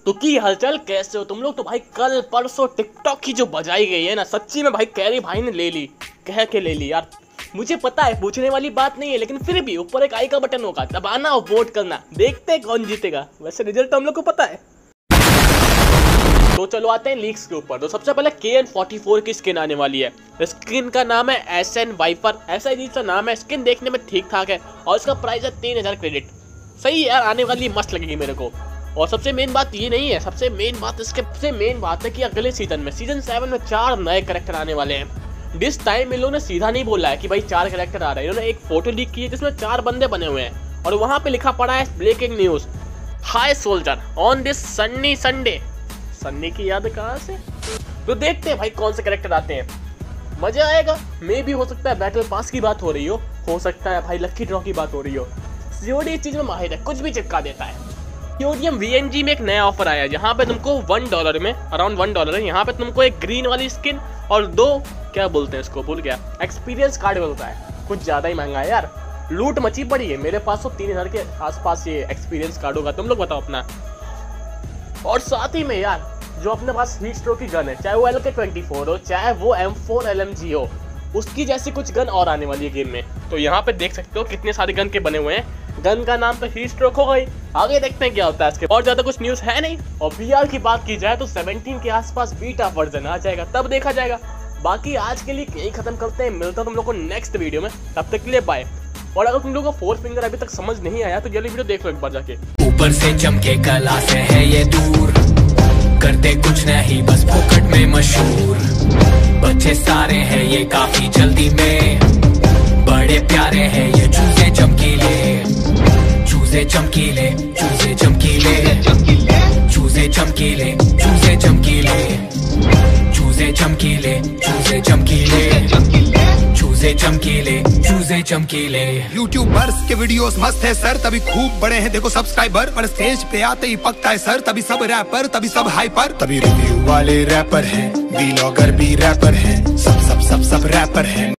तो की हालचाल, कैसे हो तुम लोग। तो भाई कल परसों टिकटॉक की जो बजाई गई है ना, सच्ची में भाई कैरी भाई ने ले ली, कह के ले ली यार। मुझे पता है पूछने वाली बात नहीं है, लेकिन फिर भी ऊपर एक आई का बटन होगा, दबाना और वोट करना, देखते हैं कौन जीतेगा। वैसे रिजल्ट तो हम लोग को पता है। तो चलो आते हैं लीक्स के ऊपर। तो सबसे पहले KN44 की स्किन आने वाली है। स्किन का नाम है SN वाइपर, ऐसा ही सा नाम है। स्किन देखने में ठीक ठाक है और इसका प्राइस है 3000 क्रेडिट। सही है यार, आने वाली मस्त लगेगी मेरे को। और सबसे मेन बात ये नहीं है, सबसे मेन बात है कि अगले सीजन में सीजन 7 में 4 नए कैरेक्टर आने वाले हैं। दिस टाइम इन लोगों ने सीधा नहीं बोला है कि भाई 4 कैरेक्टर आ रहे हैं। इन्होंने एक फोटो लीक की है जिसमें 4 बंदे बने हुए हैं और वहां पे लिखा पड़ा है breaking news, high soldier on this sunny Sunday. Sunny की याद कहाँ से। तो देखते हैं भाई कौन से कैरेक्टर आते हैं, मजा आएगा। मे भी हो सकता है बैटल पास की बात हो रही हो सकता है भाई लक्की ड्रॉ की बात हो रही हो। COD इस चीज में माहिर है, कुछ भी चिपका देता है। CODM VNG में एक नया ऑफर आया है जहाँ पे तुमको $1 में, अराउंड $1 है, यहाँ पे तुमको एक ग्रीन वाली स्किन और 2 क्या बोलते हैं इसको, भूल गया, एक्सपीरियंस कार्ड मिलता है। कुछ ज्यादा ही महंगा है यार, लूट मची पड़ी है। मेरे पास तो 3000 के आसपास ये एक्सपीरियंस कार्ड होगा, तुम लोग बताओ अपना। और साथ ही में यार जो अपने पास हीट स्ट्रोक की गन है, चाहे वो LK24 हो, चाहे वो M4 LMG हो, उसकी जैसी कुछ गन और आने वाली है गेम में। तो यहाँ पे देख सकते हो कितने सारे गन के बने हुए हैं। गन का नाम तो हीट स्ट्रोक हो गई, आगे देखते हैं क्या होता है इसके। और ज्यादा कुछ न्यूज है नहीं। और VR की बात की जाए तो 17 के आसपास बीटा वर्जन आ जाएगा, तब देखा जाएगा। बाकी आज के लिए यही खत्म करते हैं, मिलता है तुम लोग को नेक्स्ट वीडियो में, तब तक के लिए बाय। और अगर तुम लोग को 4 फिंगर अभी तक समझ नहीं आया तो ये वीडियो देख लो एक बार जाके। ऊपर से चमके कला से है ये दूर, करते कुछ नहीं बस फोकट में मशहूर। बच्चे सारे हैं ये काफी जल्दी में, बड़े प्यारे हैं ये चूजे चमकीले, चूजे चमकीले, चूजे चमकीले, चूजे चमकीले, चूजे चमकीले, चूजे चमकीले, चूजे चमकीले, चूजे चमकीले, चूजे चमकीले। यूट्यूबर्स के वीडियोस मस्त है सर, तभी खूब बड़े हैं देखो सब्सक्राइबर, पर स्टेज पे आते ही पकता है सर, तभी सब रैपर, तभी सब हाइपर, तभी रिव्यू वाले रैपर हैं, व्लॉगर भी रैपर हैं, सब सब सब सब रैपर हैं।